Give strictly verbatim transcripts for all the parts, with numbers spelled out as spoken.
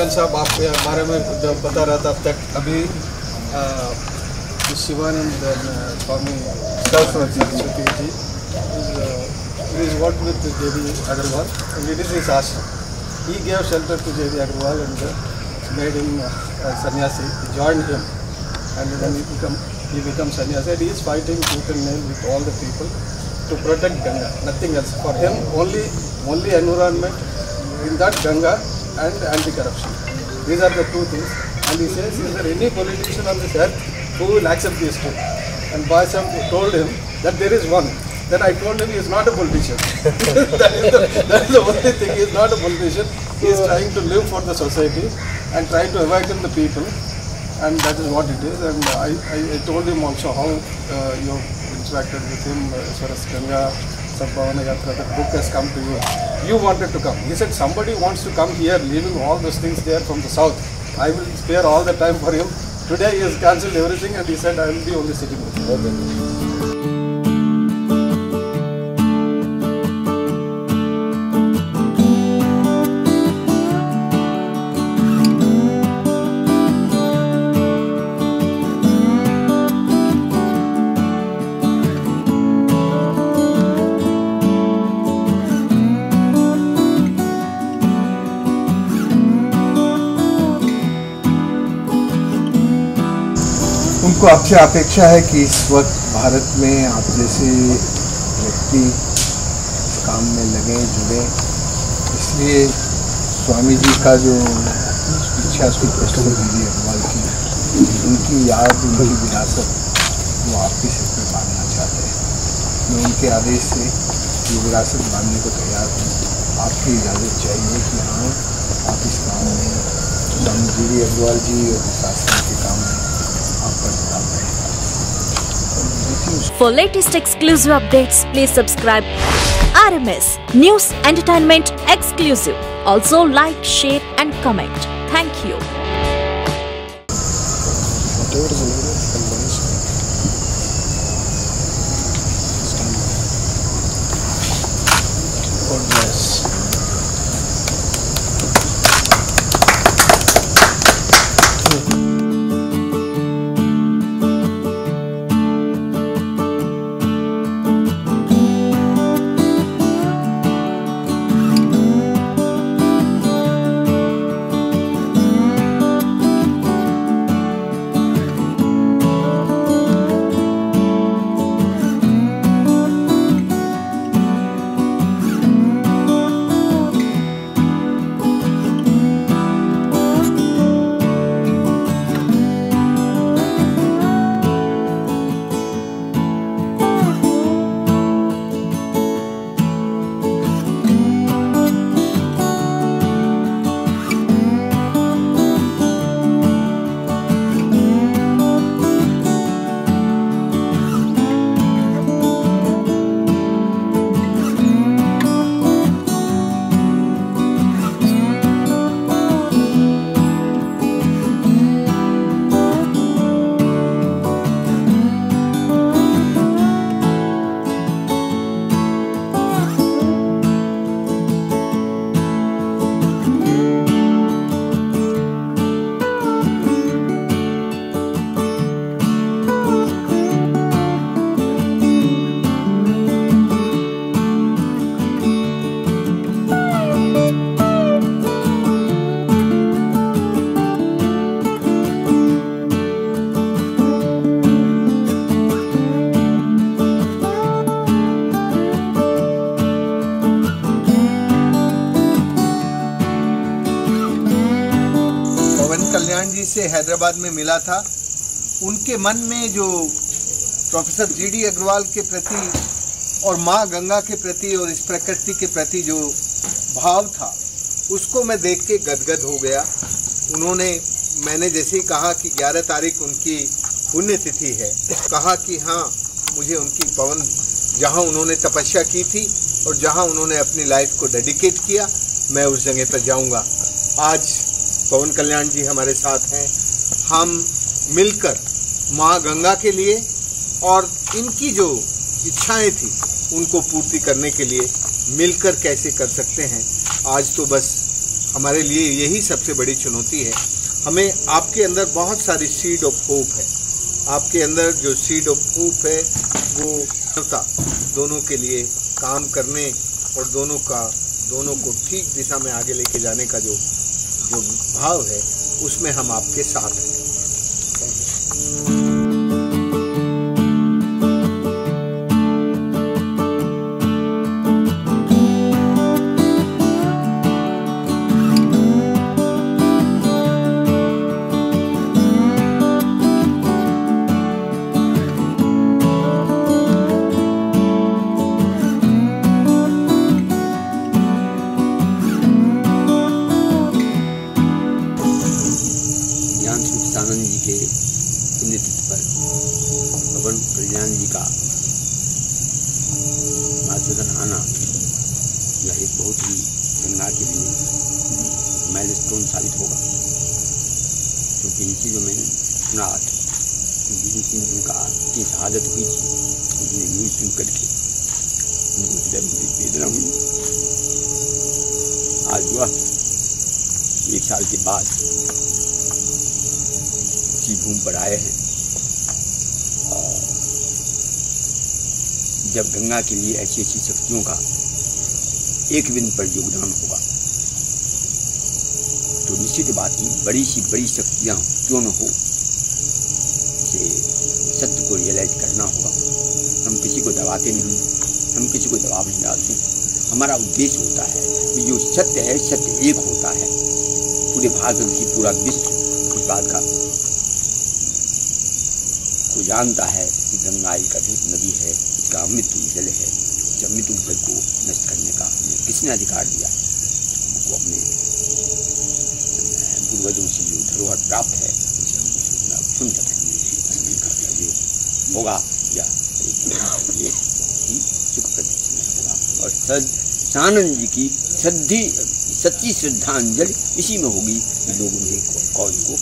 साहब आपके बारे में जब बता रहा था, अब तक अभी शिवानंद स्वामी Saraswati ji is worked with J D Agarwal, and it is his ashram. He gave shelter to J D Agarwal and uh, made him uh, sannyasi. He joined him, and then he become he becomes sannyasi. And he is fighting tooth and nail with all the people to protect Ganga. Nothing else. For him, only only environment in that Ganga and anti-corruption. These are the two things. And he says, is there any politician on this earth who will accept these two? And Basham told him that there is one. Then I told him he is not a politician. that, is the, that is the only thing. He is not a politician. He is trying to live for the society and trying to awaken the people. And that is what it is. And I, I, I told him also how uh, you interacted with him as far as Ganga Sadbhavana Yatra, that book has come to you. You wanted to come. He said somebody wants to come here, leaving all those things there from the south. I will spare all the time for him. Today he has cancelled everything and he said I will be only sitting with him. Okay. उनको आपसे अपेक्षा है कि इस वक्त भारत में आप जैसे व्यक्ति काम में लगे जुड़े, इसलिए स्वामी जी का जो इच्छा उसकी प्रश्न दीदी अग्रवाल की, उनकी याद उनकी विरासत वो आपके सिर पर बांधना चाहते हैं। मैं उनके आदेश से ये विरासत बांधने को तैयार हूँ। आपकी इजाज़त चाहिए कि हाँ आप इस काम में स्वामी दीदी अग्रवाल जी और शासन के काम में For latest exclusive updates, please subscribe R M S News Entertainment Exclusive. Also like, share and comment. Thank you. God bless. जी से हैदराबाद में मिला था, उनके मन में जो प्रोफेसर जी डी अग्रवाल के प्रति और माँ गंगा के प्रति और इस प्रकृति के प्रति जो भाव था, उसको मैं देख के गदगद हो गया। उन्होंने, मैंने जैसे ही कहा कि ग्यारह तारीख उनकी पुण्यतिथि है, कहा कि हाँ मुझे उनकी पवन, जहाँ उन्होंने तपस्या की थी और जहाँ उन्होंने अपनी लाइफ को डेडिकेट किया, मैं उस जगह पर जाऊँगा। आज पवन कल्याण जी हमारे साथ हैं। हम मिलकर माँ गंगा के लिए और इनकी जो इच्छाएं थी उनको पूर्ति करने के लिए मिलकर कैसे कर सकते हैं। आज तो बस हमारे लिए यही सबसे बड़ी चुनौती है। हमें आपके अंदर बहुत सारी सीड ऑफ होप है, आपके अंदर जो सीड ऑफ होप है वो मानवता दोनों के लिए काम करने और दोनों का दोनों को ठीक दिशा में आगे लेके जाने का जो जो भाव है उसमें हम आपके साथ हैं। आनंद जी के पुण्यतिथि पर पवन कल्याण जी का मार्गदर्शन आना यह एक बहुत ही गंगा के लिए माइलस्टोन साबित होगा, क्योंकि इन चीज़ों में सुना कि जिन तीन दिन का की शहादत हुई थी उन्हें न्यूज़ सुन करके उनको हृदय में वेदना हुई। आज वह एक साल के बाद भूमि पर आए हैं और जब गंगा के लिए ऐसी ऐसी शक्तियों का एक बिंदु पर योगदान होगा तो निश्चित बात ही बड़ी सी बड़ी शक्तियां क्यों न हो, इसे सत्य को रियलाइज करना होगा। हम किसी को दबाते नहीं, हम किसी को दबाव नहीं डालते। हमारा उद्देश्य होता है कि जो सत्य है सत्य एक होता है। पूरे भारत की पूरा विश्व इस बात का को जानता है कि गंगा एक अद्भुत नदी है, इसका अमृत जल है। इस अमृत जल को नष्ट करने का हमें किसने अधिकार दिया है? हमको अपने पूर्वजों से जो धरोहर प्राप्त है उसे हम सुंदर होगा या ये सुखप्रद होगा। और सानंद जी की सद्धी सच्ची श्रद्धांजलि इसी में होगी कि लोग उनके कौज को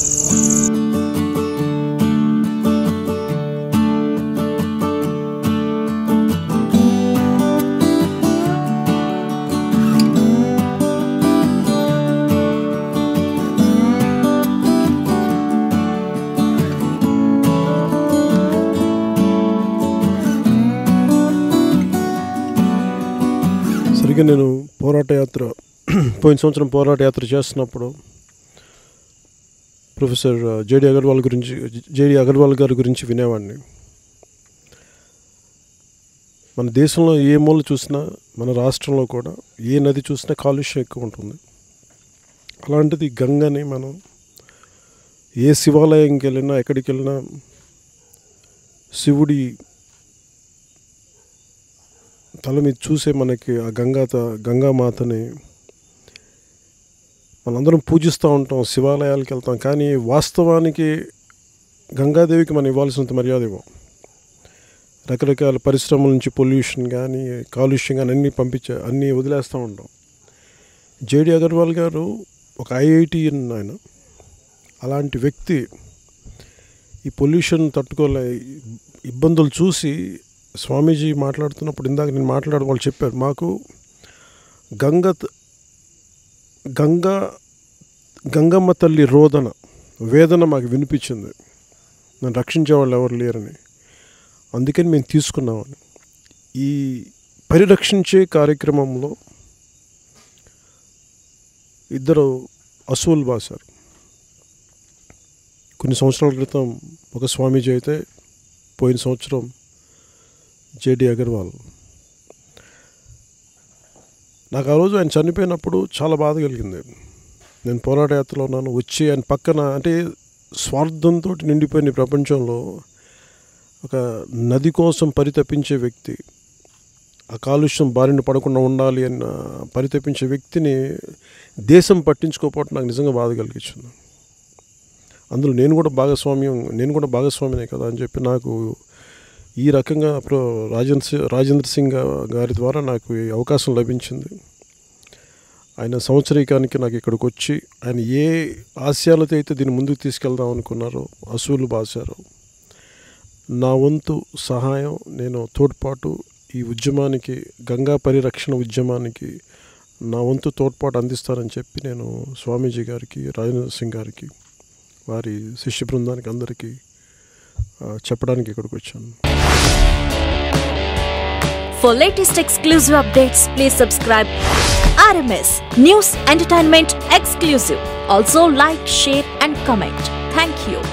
సరిగ్గా నేను పోరాట యాత్ర పోయిన సంవత్సరం పోరాట యాత్ర చేస్తున్నప్పుడు ప్రొఫెసర్ జేడి అగర్వాల్ గురించి జేడి అగర్వాల్ గారి గురించి వినేవాడిని. మన దేశంలో ఏ మూల చూసినా, మన రాష్ట్రంలో కూడా ఏ నది చూసినా కాలుష్యం ఎక్కువ ఉంటుంది. అలాంటిది గంగని మనం ఏ శివాలయంకి వెళ్ళినా ఎక్కడికి వెళ్ళినా శివుడి తల మీద చూసే మనకి ఆ గంగా గంగామాతని మనందరం పూజిస్తూ ఉంటాం, శివాలయాలకు వెళ్తాం. కానీ వాస్తవానికి గంగాదేవికి మనం ఇవ్వాల్సినంత మర్యాద ఇవ్వం. రకరకాల పరిశ్రమల నుంచి పొల్యూషన్ కానీ కాలుష్యం కానీ అన్నీ పంపించే అన్నీ వదిలేస్తూ ఉంటాం. జేడి అగర్వాల్ గారు ఒక ఐఐటిఎన్ ఆయన. అలాంటి వ్యక్తి ఈ పొల్యూషన్ తట్టుకోలే ఇబ్బందులు చూసి స్వామీజీ మాట్లాడుతున్నప్పుడు ఇందాక నేను మాట్లాడే వాళ్ళు చెప్పారు, మాకు గంగ గంగా గంగమ్మ తల్లి రోదన వేదన మాకు వినిపించింది, నన్ను రక్షించే వాళ్ళు ఎవరు లేరని. అందుకని మేము తీసుకున్నామని. ఈ పరిరక్షించే కార్యక్రమంలో ఇద్దరు అసూలు బాసారు. కొన్ని సంవత్సరాల క్రితం ఒక స్వామీజీ అయితే, పోయిన సంవత్సరం జేడి అగర్వాల్. నాకు ఆ రోజు ఆయన చనిపోయినప్పుడు చాలా బాధ కలిగింది. నేను పోరాట యాత్రలో ఉన్నాను. వచ్చి ఆయన పక్కన, అంటే స్వార్థంతో నిండిపోయిన ప్రపంచంలో ఒక నది కోసం పరితపించే వ్యక్తి, ఆ కాలుష్యం బారిన పడకుండా ఉండాలి అన్న పరితపించే వ్యక్తిని దేశం పట్టించుకోకపోవడం నాకు నిజంగా బాధ కలిగించింది. అందులో నేను కూడా భాగస్వామ్యం నేను కూడా భాగస్వామినే కదా అని చెప్పి నాకు ఈ రకంగా ప్రో రాజేంద్ర రాజేంద్ర సింగ్ గారి ద్వారా నాకు ఈ అవకాశం లభించింది. ఆయన సంవత్సరీకానికి నాకు ఇక్కడికి వచ్చి ఆయన ఏ ఆశయాలతో అయితే దీన్ని ముందుకు తీసుకెళ్దాం అనుకున్నారో అసూలు బాసారో, నా వంతు సహాయం, నేను తోడ్పాటు ఈ ఉద్యమానికి, గంగా పరిరక్షణ ఉద్యమానికి నా వంతు తోడ్పాటు అందిస్తానని చెప్పి నేను స్వామీజీ గారికి, రాజేంద్ర సింగ్ గారికి, వారి శిష్య బృందానికి అందరికీ చెప్పడానికి ఇక్కడికి వచ్చాను. For latest exclusive updates, please subscribe R M S News Entertainment Exclusive. Also like, share and comment. Thank you.